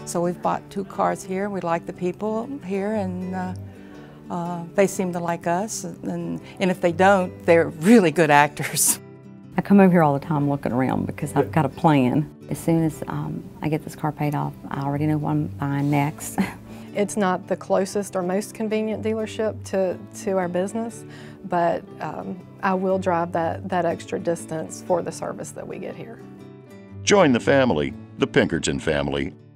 So we've bought 2 cars here. We like the people here, and they seem to like us. And if they don't, they're really good actors. I come over here all the time looking around because I've got a plan. As soon as I get this car paid off, I already know what I'm buying next. It's not the closest or most convenient dealership to our business, but I will drive that extra distance for the service that we get here. Join the family, the Pinkerton family,